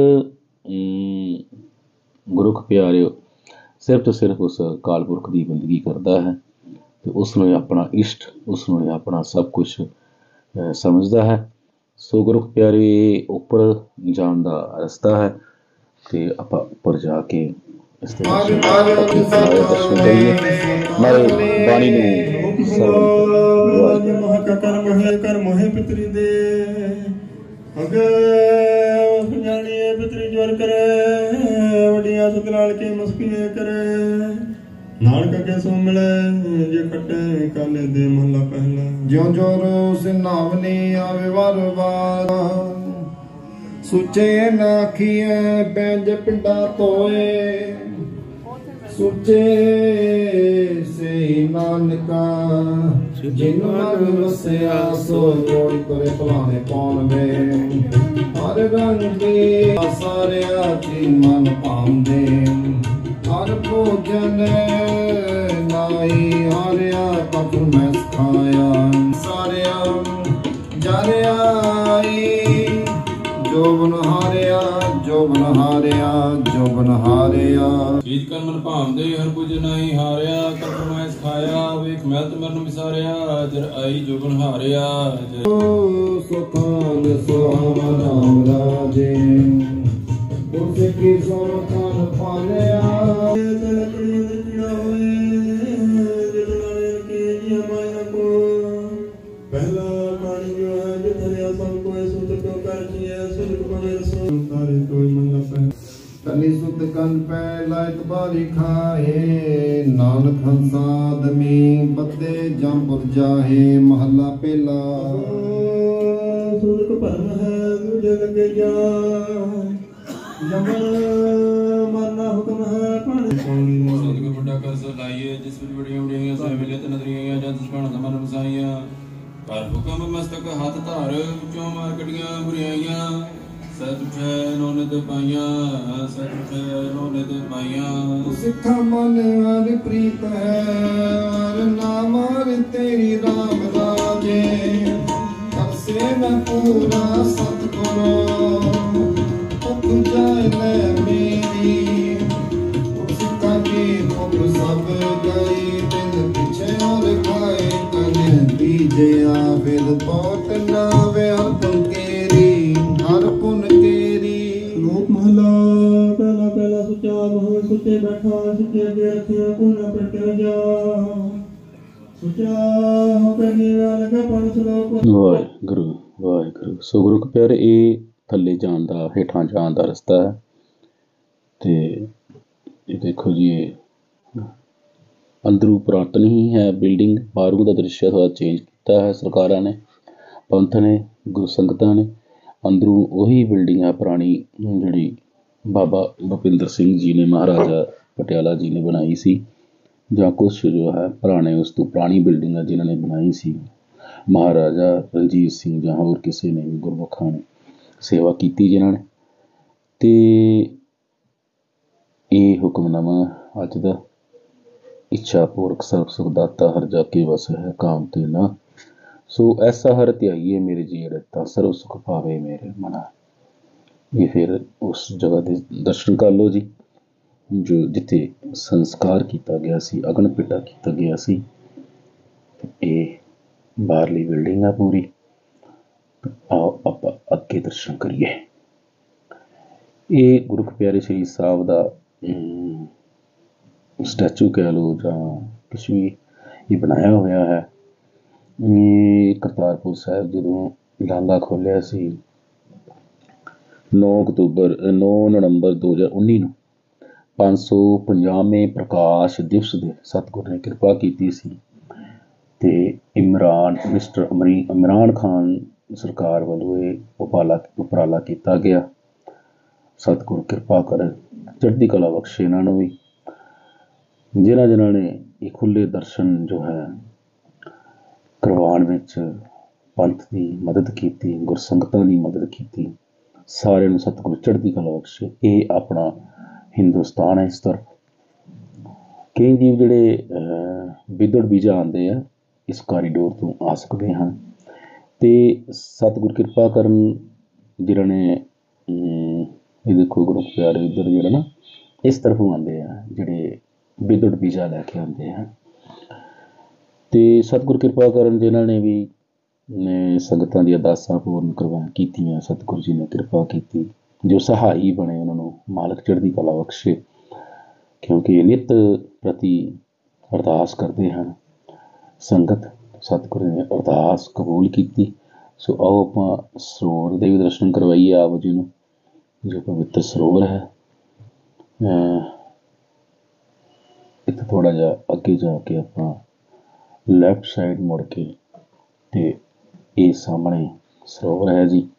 ਗੁਰੁਖ ਪਿਆਰਿਓ ਸਿਰਫ ਤੋਂ ਸਿਰਫ ਉਸ ਅਕਾਲ ਪੁਰਖ ਦੀ ਬੰਦਗੀ ਕਰਦਾ ਹੈ ਅਤੇ ਉਸ ਨੂੰ ਆਪਣਾ ਇਸ਼ਟ, ਉਸ ਨੂੰ ਆਪਣਾ ਸਭ ਕੁਛ ਸਮਝਦਾ ਹੈ। ਸੋ ਗੁਰੁਖ ਪਿਆਰਿਓ, ਇਹ ਉੱਪਰ ਜਾਣ ਦਾ ਰਸਤਾ ਹੈ ਅਤੇ ਆਪਾਂ ਉੱਪਰ ਜਾ ਕੇ ਇਸ ਦੇ ਦਰਸ਼ਨ ਕਰੀਏ, ਨਾਲੇ ਬਾਣੀ ਨੂੰ ਜਾਣੀਏ ਪਿਤਰੀ ਜੋਰ ਕਰੇ, ਵੱਡੀਆਂ ਸਤਨਾਲ ਕੇ ਮੁਸਕੀਏ ਕਰੇ, ਨਾਨਕ ਅੱਗੇ ਸੋ ਮਿਲੇ ਜੇ ਖੱਟੇ ਕਾਲੇ ਦੇ ਮਹਲਾ ਪਹਿਲਾ। ਜਿਉਂ ਜੋਰ ਸਿਨਾਵਨੀ ਆਵੇ ਵਾਰ ਵਾਰ, ਸੁੱਚੇ ਨਾ ਆਖੀਏ ਬੈਂਜ ਪਿੰਡਾ ਧੋਏ, ਸੁੱਚੇ ਸੇ ਨਾਨਕਾ ਜਿਨ੍ਹਾਂ ਮਨ ਵਸਿਆ, ਸੋ ਕੋਈ ਕਰੇ ਭਲਾਣੇ ਪਾਉਣ ਵੇ। ਹਰ ਰੰਗ ਦੇ ਸਾਰਿਆ ਜੀ ਮਨ ਭਾਉਂਦੇ, ਹਰ ਭੋਜਨ ਨਾਈ ਹਾਰਿਆ ਕਪੁ ਮੈਂ ਸਿਖਾਇਆ। ਸਾਰਿਆ ਜਰਿਆਈ ਜੋਬਨ ਹਾਰਿਆ, ਜੋਬਨ ਹਾਰਿਆ, ਜੋਬਨ ਹਾਰਿਆ। ਚੀਜ਼ ਕਰ ਮਨ ਭਾਉਂਦੇ, ਹਰ ਕੁਝ ਨਹੀਂ ਹਾਰਿਆ ਕਪੁ ਮੈਂ ਸਿਖਾਇਆ। ਵੇਖ ਮਹਿਲ ਮਰਨ ਵਿਸਾਰਿਆ, ਜਰ ਆਈ ਜੋਬਨ ਹਾਰਿਆ। ਸੁਖਾਨ ਸੁਹਾਵਨ ਰਾਮ ਰਾਜੇ, ਉਸ ਕੀ ਸੁਖਾਨ ਪਾਲਿਆ। ਲਕੜੀ ਦੇ ਕੀੜਾ ਹੋਏ, ਦਿਲ ਨਾਲੇ ਕੇ ਜੀ ਮਾਇਆ ਕੋ। ਪਹਿਲਾ ਪਾਣੀ ਜੋ ਹੈ ਜਿਤ ਹਰਿਆ ਸਭ ਕੋਇ, ਸੁਤ ਕੋ ਕਰ ਜੀਐ ਸੁਖ ਬਣੇ ਰਸੋ। ਤਾਰੇ ਕੋਈ ਮੰਨ ਪੈ ਤਨੀ ਸੁਤ ਕੰਨ ਪੈ, ਲਾਇਕ ਬਾਰੀ ਖਾਏ। ਨਾਨਕ ਹੰਸਾ ਆਦਮੀ ਬੱਦੇ ਜੰਪੁਰ ਜਾਹੇ, ਮਹੱਲਾ ਪਹਿਲਾ। ਸੁਰਖ ਭਰਮ ਹੈ ਦੂਜੇ ਲੱਗੇ ਜਾ, ਜਮਨ ਮਰਨਾ ਹੁਕਮ ਹੈ ਪਾਣੀ। ਸਤਿਗੁਰ ਵੱਡਾ ਕਰ ਸਲਾਈਏ, ਜਿਸ ਵਿੱਚ ਬੜੀਆਂ ਬੜੀਆਂ ਸਹਿ ਮਿਲੇ ਤੇ ਨਦਰੀਆਂ, ਜਦ ਸੁਣ ਸਮਨ ਵਸਾਈਆਂ। ਕਰ ਹੁਕਮ ਮਸਤਕ ਹੱਥ ਧਾਰ, ਵਿੱਚੋਂ ਮਾਰ ਕੱਢੀਆਂ ਬੁਰਾਈਆਂ। ਸਤ ਉਠੈ ਨੋ ਨਿਤ ਪਾਈਆਂ, ਸਤ ਉਠੈ ਨੋ ਨਿਤ ਪਾਈਆਂ। ਸਿੱਖਾ ਮਨ ਹਰਿ ਪ੍ਰੀਤ ਹੈ, ਹਰਿ ਨਾਮ ਹਰਿ ਤੇਰੀ ਰਾਮ ਰਾਜੇ। ਤਰਸੇ ਮੈਂ ਪੂਰਾ ਸਤਿਗੁਰੂ, ਭੁੱਖ ਜਾਏ ਲੈ ਮੇਰੀ। ਸਿੱਖਾਂ ਕੀ ਭੁੱਖ ਸਭ ਗਈ, ਦਿਨ ਪਿਛੇ ਔਰ ਖਾਏ ਕਨੇ ਬੀਜਿਆ। ਫਿਰ ਬਹੁਤ ਨਾ ਵੇ ਹਰ ਪੁਨ ਕੇਰੀ, ਹਰ ਪੁਨ ਕੇਰੀ। ਲੋਕ ਮਹਲਾ ਪਹਿਲਾ ਪਹਿਲਾ ਸੁਚਾ ਬਹੁ, ਸੁਚੇ ਬੈਠਾ ਸੁਚੇ ਅੱਗੇ ਰੱਖਿਆ ਪੁਨ ਪ੍ਰਟਿਆ ਜਾ। ਸੁਚਾ ਹੋ ਕੇ ਨੀਵਾ ਲਗਾ ਪੜ ਸਲੋਕ। ਵਾਹਿਗੁਰੂ ਵਾਹਿਗੁਰੂ। ਸੋ ਗੁਰੂ ਕੇ ਪਿਆਰੇ, ਇਹ ਥੱਲੇ ਜਾਣ ਦਾ, ਹੇਠਾਂ ਜਾਣ ਦਾ ਰਸਤਾ ਹੈ। ਅਤੇ ਇਹ ਦੇਖੋ ਜੀ, ਇਹ ਅੰਦਰੋਂ ਪੁਰਾਤਨ ਹੀ ਹੈ ਬਿਲਡਿੰਗ, ਬਾਹਰੋਂ ਦਾ ਦ੍ਰਿਸ਼ ਥੋੜ੍ਹਾ ਚੇਂਜ ਕੀਤਾ ਹੈ ਸਰਕਾਰਾਂ ਨੇ, ਪੰਥ ਨੇ, ਗੁਰੂ ਸੰਗਤਾਂ ਨੇ। ਅੰਦਰੋਂ ਉਹੀ ਬਿਲਡਿੰਗ ਹੈ ਪੁਰਾਣੀ, ਜਿਹੜੀ ਬਾਬਾ ਭੁਪਿੰਦਰ ਸਿੰਘ ਜੀ ਨੇ, ਮਹਾਰਾਜਾ ਪਟਿਆਲਾ ਜੀ ਨੇ ਬਣਾਈ ਸੀ, ਜਾਂ ਕੁਛ ਜੋ ਹੈ ਪੁਰਾਣੇ ਉਸ ਤੋਂ ਪੁਰਾਣੀ ਬਿਲਡਿੰਗਾਂ ਜਿਨ੍ਹਾਂ ਨੇ ਬਣਾਈ ਸੀ, ਮਹਾਰਾਜਾ ਰਣਜੀਤ ਸਿੰਘ ਜਾਂ ਹੋਰ ਕਿਸੇ ਨੇ ਵੀ ਗੁਰਮੁਖਾਂ ਨੇ ਸੇਵਾ ਕੀਤੀ ਜਿਨ੍ਹਾਂ ਨੇ। ਅਤੇ ਇਹ ਹੁਕਮਨਾਮਾ ਅੱਜ ਦਾ, ਇੱਛਾ ਪੂਰਕ ਸਰਬ ਸੁਖ ਦਾਤਾ ਹਰ ਜਾ ਕੇ ਵਸ ਹੈ ਕਾਮ ਤੇ ਨਾ, ਸੋ ਐਸਾ ਹਰ ਧਿਆਈਏ ਮੇਰੇ ਜੀੜ ਤਾਂ ਸਰਬ ਸੁਖ ਪਾਵੇ ਮੇਰੇ ਮਨਾ। ਇਹ ਫਿਰ ਉਸ ਜਗ੍ਹਾ ਦੇ ਦਰਸ਼ਨ ਕਰ ਲਓ ਜੀ, ਜੋ ਜਿੱਥੇ ਸੰਸਕਾਰ ਕੀਤਾ ਗਿਆ ਸੀ, ਅਗਨ ਪਿੱਟਾ ਕੀਤਾ ਗਿਆ ਸੀ। ਇਹ ਬਾਹਰਲੀ ਬਿਲਡਿੰਗ ਆ ਪੂਰੀ। ਆਓ ਆਪਾਂ ਅੱਗੇ ਦਰਸ਼ਨ ਕਰੀਏ। ਇਹ ਗੁਰੂ ਪਿਆਰੇ ਸ਼੍ਰੀ ਸਾਹਿਬ ਦਾ ਸਟੈਚੂ ਕਹਿ ਲਓ ਜਾਂ ਕੁਛ ਵੀ ਇਹ ਬਣਾਇਆ ਹੋਇਆ ਹੈ। ਇਹ ਕਰਤਾਰਪੁਰ ਸਾਹਿਬ ਜਦੋਂ ਲਾਂਘਾ ਖੋਲ੍ਹਿਆ ਸੀ ਨੌ ਅਕਤੂਬਰ ਨੌ ਨਵੰਬਰ ਦੋ ਹਜ਼ਾਰ ਉੱਨੀ ਨੂੰ, ਪੰਜ ਸੌ ਪੰਜਾਹਵੇਂ ਪ੍ਰਕਾਸ਼ ਦਿਵਸ ਦੇ ਸਤਿਗੁਰ ਨੇ ਕਿਰਪਾ ਕੀਤੀ ਸੀ। ਅਤੇ ਇਮਰਾਨ ਮਿਸਟਰ ਅਮਰੀ ਇਮਰਾਨ ਖਾਨ ਸਰਕਾਰ ਵੱਲੋਂ ਇਹ ਉਪਾਲਾ ਉਪਰਾਲਾ ਕੀਤਾ ਗਿਆ। ਸਤਿਗੁਰ ਕਿਰਪਾ ਕਰ ਚੜ੍ਹਦੀ ਕਲਾ ਬਖਸ਼ੇ ਇਹਨਾਂ ਨੂੰ ਵੀ, ਜਿਨ੍ਹਾਂ ਜਿਨ੍ਹਾਂ ਨੇ ਇਹ ਖੁੱਲ੍ਹੇ ਦਰਸ਼ਨ ਜੋ ਹੈ ਕਰਵਾਉਣ ਵਿੱਚ ਪੰਥ ਦੀ ਮਦਦ ਕੀਤੀ, ਗੁਰਸੰਗਤਾਂ ਦੀ ਮਦਦ ਕੀਤੀ, ਸਾਰਿਆਂ ਨੂੰ ਸਤਿਗੁਰ ਚੜ੍ਹਦੀ ਕਲਾ ਬਖਸ਼ੇ। ਇਹ ਆਪਣਾ ਹਿੰਦੁਸਤਾਨ ਹੈ। ਇਸ ਤਰ੍ਹਾਂ ਕਈ ਜੀਵ ਜਿਹੜੇ ਵਿਦੜ ਵੀਜ਼ਾ ਆਉਂਦੇ ਆ ਇਸ ਕਾਰੀਡੋਰ ਤੋਂ ਆ ਸਕਦੇ ਹਨ। ਅਤੇ ਸਤਿਗੁਰ ਕਿਰਪਾ ਕਰਨ ਜਿਨ੍ਹਾਂ ਨੇ ਇਹ ਦੇਖੋ ਗੁਰੂ ਪਿਆਰੇ ਇੱਧਰ ਜਿਹੜਾ ਨਾ ਇਸ ਤਰਫੋਂ ਆਉਂਦੇ ਆ ਜਿਹੜੇ ਵਿਦੜ ਵੀਜ਼ਾ ਲੈ ਕੇ ਆਉਂਦੇ ਆ। ਅਤੇ ਸਤਿਗੁਰ ਕਿਰਪਾ ਕਰਨ ਜਿਨ੍ਹਾਂ ਨੇ ਵੀ ਨੇ ਸੰਗਤਾਂ ਦੀਆਂ ਅਰਦਾਸਾਂ ਪੂਰਨ ਕਰਵਾ ਕੀਤੀਆਂ, ਸਤਿਗੁਰੂ ਜੀ ਨੇ ਕਿਰਪਾ ਕੀਤੀ, ਜੋ ਸਹਾਈ ਬਣੇ ਉਹਨਾਂ ਨੂੰ ਮਾਲਕ ਚੜ੍ਹਦੀ ਕਲਾ ਬਖਸ਼ੇ, ਕਿਉਂਕਿ ਨਿੱਤ ਪ੍ਰਤੀ ਅਰਦਾਸ ਕਰਦੇ ਹਨ ਸੰਗਤ। ਸਤਿਗੁਰੂ ਨੇ ਅਰਦਾਸ ਕਬੂਲ ਕੀਤੀ। ਸੋ ਆਓ ਆਪਾਂ ਸਰੋਵਰ ਦੇ ਵੀ ਦਰਸ਼ਨ ਕਰਵਾਈਏ ਆਪ ਜੀ ਨੂੰ, ਜੋ ਪਵਿੱਤਰ ਸਰੋਵਰ ਹੈ। ਇੱਥੇ ਥੋੜ੍ਹਾ ਜਿਹਾ ਅੱਗੇ ਜਾ ਕੇ ਆਪਾਂ ਲੈਫਟ ਸਾਈਡ ਮੁੜ ਕੇ ਅਤੇ ਇਹ ਸਾਹਮਣੇ ਸਰੋਵਰ ਹੈ ਜੀ।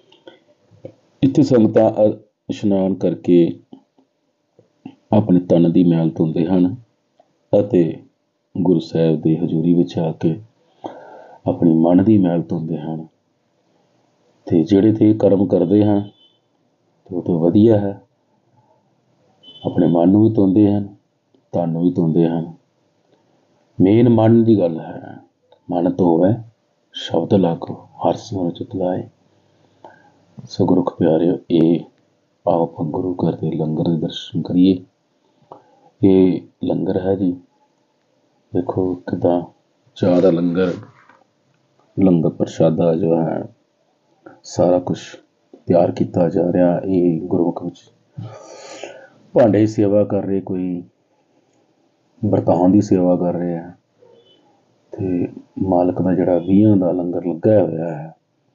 ਇੱਥੇ ਸੰਗਤਾਂ ਇਸ਼ਨਾਨ ਕਰਕੇ ਆਪਣੇ ਤਨ ਦੀ ਮੈਲ ਧੋਂਦੇ ਹਨ ਅਤੇ ਗੁਰੂ ਸਾਹਿਬ ਦੀ ਹਜ਼ੂਰੀ ਵਿੱਚ ਆ ਕੇ ਆਪਣੀ ਮਨ ਦੀ ਮੈਲ ਧੋਂਦੇ ਹਨ। ਅਤੇ ਜਿਹੜੇ ਤੇ ਕਰਮ ਕਰਦੇ ਹਾਂ ਉਹ ਤੋਂ ਵਧੀਆ ਹੈ, ਆਪਣੇ ਮਨ ਨੂੰ ਵੀ ਧੋਂਦੇ ਹਨ, ਤਨ ਨੂੰ ਵੀ ਧੋਂਦੇ ਹਨ। ਮੇਨ ਮਨ ਦੀ ਗੱਲ ਹੈ, ਮਨ ਧੋਵੈ ਸ਼ਬਦ ਲਾਗੋ ਹਰਿ ਸਿਮਰਨ ਚਿਤਿ ਲਾਏ। ਸੋ ਗੁਰਖ ਪਿਆਰਿਓ, ਇਹ ਆਓ ਆਪਾਂ ਗੁਰੂ ਘਰ ਦੇ ਲੰਗਰ ਦੇ ਦਰਸ਼ਨ ਕਰੀਏ। ਇਹ ਲੰਗਰ ਹੈ ਜੀ, ਦੇਖੋ ਕਿੱਦਾਂ ਚਾਹ ਦਾ ਲੰਗਰ, ਲੰਗਰ ਪ੍ਰਸ਼ਾਦਾ ਜੋ ਹੈ ਸਾਰਾ ਕੁਛ ਤਿਆਰ ਕੀਤਾ ਜਾ ਰਿਹਾ। ਇਹ ਗੁਰਮੁਖ ਵਿੱਚ ਭਾਂਡੇ ਦੀ ਸੇਵਾ ਕਰ ਰਹੇ, ਕੋਈ ਵਰਤਾਉਣ ਦੀ ਸੇਵਾ ਕਰ ਰਿਹਾ, ਅਤੇ ਮਾਲਕ ਦਾ ਜਿਹੜਾ ਵੀਹਾਂ ਦਾ ਲੰਗਰ ਲੱਗਾ ਹੋਇਆ ਹੈ।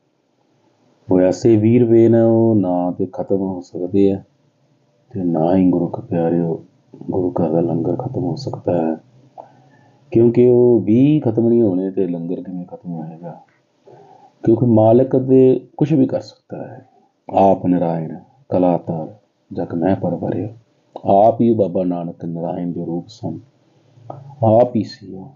ਉਹ ਐਸੇ ਵੀਹ ਰੁਪਏ ਨੇ, ਉਹ ਨਾ ਤਾਂ ਖਤਮ ਹੋ ਸਕਦੇ ਹੈ ਅਤੇ ਨਾ ਹੀ ਗੁਰੂ ਪਿਆਰਿਓ ਗੁਰੂ ਘਰ ਦਾ ਲੰਗਰ ਖਤਮ ਹੋ ਸਕਦਾ ਹੈ, ਕਿਉਂਕਿ ਉਹ ਵੀਹ ਖਤਮ ਨਹੀਂ ਹੋਣੇ ਅਤੇ ਲੰਗਰ ਕਿਵੇਂ ਖਤਮ ਹੋਏਗਾ। ਕਿਉਂਕਿ ਮਾਲਕ ਦੇ ਕੁਛ ਵੀ ਕਰ ਸਕਦਾ ਹੈ। ਆਪ ਨਰਾਇਣ ਕਲਾਤਾਰ ਜਗ ਮੈਂ ਪਰਵਰਿਓ, ਆਪ ਹੀ ਬਾਬਾ ਨਾਨਕ ਨਰਾਇਣ ਦੇ ਰੂਪ ਸਨ, ਆਪ ਹੀ ਸੀ ਉਹ।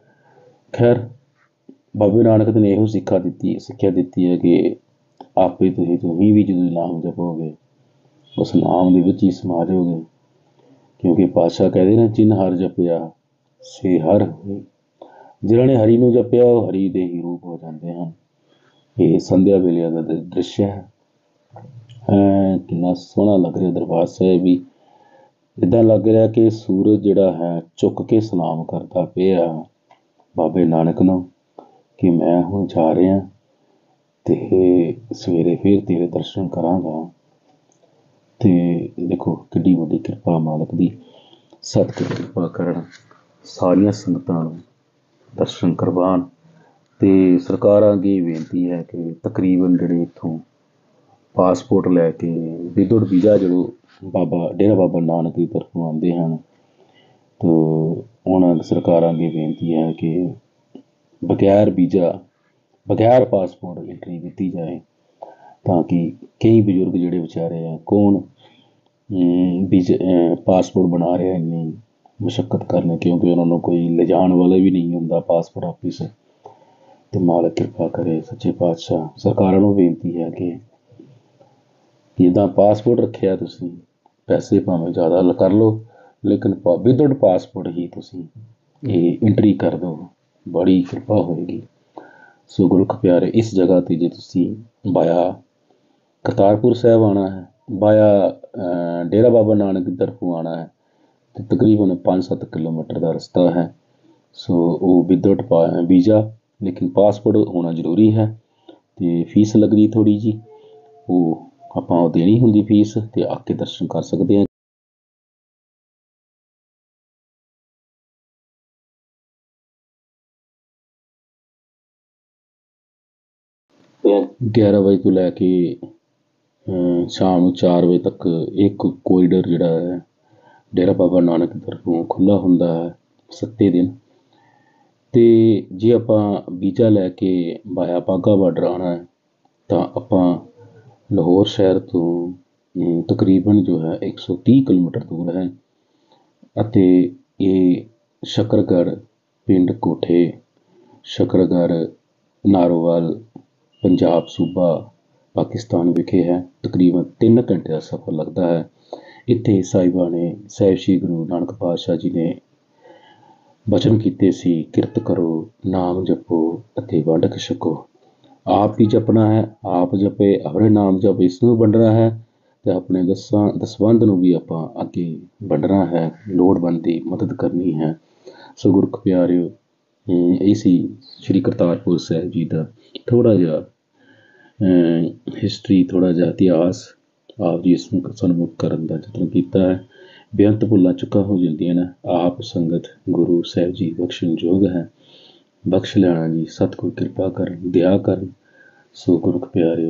ਖੈਰ ਬਾਬੇ ਨਾਨਕ ਨੇ ਇਹੋ ਸਿੱਖਿਆ ਦਿੱਤੀ ਸਿੱਖਿਆ ਦਿੱਤੀ ਹੈ ਕਿ ਆਪੇ ਤੁਸੀਂ ਤੁਸੀਂ ਵੀ ਜਦੋਂ ਨਾਮ ਜਪੋਗੇ ਉਸ ਨਾਮ ਦੇ ਵਿੱਚ ਹੀ ਸਮਾ ਜਾਓਗੇ, ਕਿਉਂਕਿ ਪਾਤਸ਼ਾਹ ਕਹਿੰਦੇ ਨੇ ਜਿਨ ਹਰਿ ਜਪਿਆ ਸੇ ਹਰਿ ਹੋਇ। ਜਿਨ੍ਹਾਂ ਨੇ ਹਰੀ ਨੂੰ ਜਪਿਆ ਉਹ ਹਰੀ ਦੇ ਹੀ ਰੂਪ ਹੋ ਜਾਂਦੇ ਹਨ। ਇਹ ਸੰਧਿਆ ਵੇਲੇ ਦਾ ਦ੍ਰਿਸ਼ ਹੈ। ਕਿੰਨਾ ਸੋਹਣਾ ਲੱਗ ਰਿਹਾ ਦਰਬਾਰ ਸਾਹਿਬ ਵੀ। ਇੱਦਾਂ ਲੱਗ ਰਿਹਾ ਕਿ ਸੂਰਜ ਜਿਹੜਾ ਹੈ ਝੁੱਕ ਕੇ ਸਲਾਮ ਕਰਦਾ ਪਿਆ ਬਾਬੇ ਨਾਨਕ ਨੂੰ ਕਿ ਮੈਂ ਹੁਣ ਜਾ ਰਿਹਾ ਅਤੇ ਸਵੇਰੇ ਫਿਰ ਤੇਰੇ ਦਰਸ਼ਨ ਕਰਾਂਗਾ। ਅਤੇ ਦੇਖੋ ਕਿੱਡੀ ਵੱਡੀ ਕਿਰਪਾ ਮਾਲਕ ਦੀ। ਸਤਿਗੁਰ ਕਿਰਪਾ ਕਰਨ, ਸਾਰੀਆਂ ਸੰਗਤਾਂ ਨੂੰ ਦਰਸ਼ਨ ਕਰਵਾਉਣ। ਅਤੇ ਸਰਕਾਰਾਂ ਅੱਗੇ ਬੇਨਤੀ ਹੈ ਕਿ ਤਕਰੀਬਨ ਜਿਹੜੇ ਇੱਥੋਂ ਪਾਸਪੋਰਟ ਲੈ ਕੇ ਵਿਦੁੜ ਵੀਜ਼ਾ ਜਦੋਂ ਬਾਬਾ ਡੇਰਾ ਬਾਬਾ ਨਾਨਕ ਦੀ ਤਰਫੋਂ ਆਉਂਦੇ ਹਨ, ਤਾਂ ਉਹਨਾਂ ਸਰਕਾਰਾਂ ਅੱਗੇ ਬੇਨਤੀ ਹੈ ਕਿ ਬਗੈਰ ਵੀਜ਼ਾ ਬਗੈਰ ਪਾਸਪੋਰਟ ਐਂਟਰੀ ਦਿੱਤੀ ਜਾਏ, ਤਾਂ ਕਿ ਕਈ ਬਜ਼ੁਰਗ ਜਿਹੜੇ ਵਿਚਾਰੇ ਆ ਕੌਣ ਵੀਜ਼ ਪਾਸਪੋਰਟ ਬਣਾ ਰਿਹਾ ਇੰਨੀ ਮੁਸ਼ੱਕਤ ਕਰਨ, ਕਿਉਂਕਿ ਉਹਨਾਂ ਨੂੰ ਕੋਈ ਲਿਜਾਣ ਵਾਲਾ ਵੀ ਨਹੀਂ ਹੁੰਦਾ ਪਾਸਪੋਰਟ ਆਫਿਸ। ਅਤੇ ਮਾਲਕ ਕਿਰਪਾ ਕਰੇ ਸੱਚੇ ਪਾਤਸ਼ਾਹ। ਸਰਕਾਰਾਂ ਨੂੰ ਬੇਨਤੀ ਹੈ ਕਿ ਜਿੱਦਾਂ ਪਾਸਪੋਰਟ ਰੱਖਿਆ ਤੁਸੀਂ, ਪੈਸੇ ਭਾਵੇਂ ਜ਼ਿਆਦਾ ਕਰ ਲਓ, ਲੇਕਿਨ ਵਿਦਆਊਟ ਪਾਸਪੋਰਟ ਹੀ ਤੁਸੀਂ ਇਹ ਐਂਟਰੀ ਕਰ ਦਿਓ, ਬੜੀ ਕਿਰਪਾ ਹੋਏਗੀ। ਸੋ ਗੁਰਖ ਪਿਆਰੇ, ਇਸ ਜਗ੍ਹਾ 'ਤੇ ਜੇ ਤੁਸੀਂ ਬਾਇਆ ਕਰਤਾਰਪੁਰ ਸਾਹਿਬ ਆਉਣਾ ਹੈ, ਬਾਇਆ ਡੇਰਾ ਬਾਬਾ ਨਾਨਕ ਦੀ ਤਰਫੋਂ ਆਉਣਾ ਹੈ, ਅਤੇ ਤਕਰੀਬਨ ਪੰਜ ਸੱਤ ਕਿਲੋਮੀਟਰ ਦਾ ਰਸਤਾ ਹੈ। ਸੋ ਉਹ ਵਿਦਆਊਟ ਪਾ ਵੀਜ਼ਾ, ਲੇਕਿਨ ਪਾਸਪੋਰਟ ਹੋਣਾ ਜ਼ਰੂਰੀ ਹੈ। ਅਤੇ ਫੀਸ ਲੱਗਦੀ ਥੋੜ੍ਹੀ ਜਿਹੀ, ਉਹ ਆਪਾਂ ਉਹ ਦੇਣੀ ਹੁੰਦੀ ਫੀਸ, ਅਤੇ ਆ ਕੇ ਦਰਸ਼ਨ ਕਰ ਸਕਦੇ ਹਾਂ। ਗਿਆਰਾਂ ਵਜੇ ਤੋਂ ਲੈ ਕੇ ਸ਼ਾਮ ਨੂੰ ਚਾਰ ਵਜੇ ਤੱਕ ਇੱਕ ਕੋਰੀਡਰ ਜਿਹੜਾ ਹੈ ਡੇਰਾ ਬਾਬਾ ਨਾਨਕ ਦੀ ਤਰਫੋਂ ਖੁੱਲ੍ਹਾ ਹੁੰਦਾ ਹੈ ਸੱਤੇ ਦਿਨ। ਅਤੇ ਜੇ ਆਪਾਂ ਵੀਜ਼ਾ ਲੈ ਕੇ ਬਾਇਆ ਬਾਘਾ ਬਾਰਡਰ ਆਉਣਾ ਹੈ, ਤਾਂ ਆਪਾਂ ਲਾਹੌਰ ਸ਼ਹਿਰ ਤੋਂ ਤਕਰੀਬਨ ਜੋ ਹੈ ਇੱਕ ਸੌ ਤੀਹ ਕਿਲੋਮੀਟਰ ਦੂਰ ਹੈ, ਅਤੇ ਇਹ ਸ਼ੱਕਰਗੜ੍ਹ ਪਿੰਡ ਕੋਠੇ, ਸ਼ੱਕਰਗੜ੍ਹ ਨਾਰੋਵਾਲ, ਪੰਜਾਬ ਸੂਬਾ ਪਾਕਿਸਤਾਨ ਵਿਖੇ ਹੈ। ਤਕਰੀਬਨ ਤਿੰਨ ਘੰਟੇ ਦਾ ਸਫ਼ਰ ਲੱਗਦਾ ਹੈ। ਇੱਥੇ ਸਾਹਿਬਾਂ ਨੇ ਸਾਹਿਬ ਸ਼੍ਰੀ ਗੁਰੂ ਨਾਨਕ ਪਾਤਸ਼ਾਹ ਜੀ ਨੇ ਬਚਨ ਕੀਤੇ ਸੀ, ਕਿਰਤ ਕਰੋ, ਨਾਮ ਜਪੋ ਅਤੇ ਵੰਡ ਕੇ ਛਕੋ। ਆਪ ਹੀ ਜਪਣਾ ਹੈ, ਆਪ ਜਪੇ ਆਪਣੇ ਨਾਮ ਜਪ, ਇਸ ਨੂੰ ਵੰਡਣਾ ਹੈ, ਅਤੇ ਆਪਣੇ ਦਸਾਂ ਦਸਵੰਧ ਨੂੰ ਵੀ ਆਪਾਂ ਅੱਗੇ ਵੰਡਣਾ ਹੈ, ਲੋੜਵੰਦ ਦੀ ਮਦਦ ਕਰਨੀ ਹੈ। ਸੋ ਗੁਰਖ ਪਿਆਰਿਓ, ਇਹ ਸੀ ਸ਼੍ਰੀ ਕਰਤਾਰਪੁਰ ਸਾਹਿਬ ਜੀ ਦਾ ਥੋੜ੍ਹਾ ਜਿਹਾ ਹਿਸਟਰੀ, ਥੋੜ੍ਹਾ ਜਿਹਾ ਇਤਿਹਾਸ। ਆਪ ਜੀ ਇਸ ਨੂੰ ਸਨਮੁਖ ਕਰਨ ਦਾ ਯਤਨ ਕੀਤਾ ਹੈ। ਬੇਅੰਤ ਭੁੱਲਾਂ ਚੁੱਕਾਂ ਹੋ ਜਾਂਦੀਆਂ ਨੇ, ਆਪ ਸੰਗਤ ਗੁਰੂ ਸਾਹਿਬ ਜੀ ਬਖਸ਼ਣ ਯੋਗ ਹੈ। ਬਖਸ਼ ਲੈਣਾ ਜੀ, ਸਤਿਗੁਰ ਕਿਰਪਾ ਕਰਨ, ਦਇਆ ਕਰਨ। ਸੋ ਗੁਰਖ ਪਿਆਰਿਓ,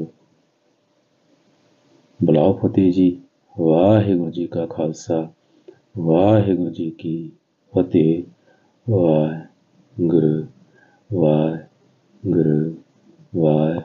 ਬੁਲਾਓ ਫਤਿਹ ਜੀ। ਵਾਹਿਗੁਰੂ ਜੀ ਕਾ ਖਾਲਸਾ, ਵਾਹਿਗੁਰੂ ਜੀ ਕੀ ਫਤਿਹ। ਵਾਹਿਗੁਰੂ ਵਾਹਿਗੁਰੂ ਵਾਹਿ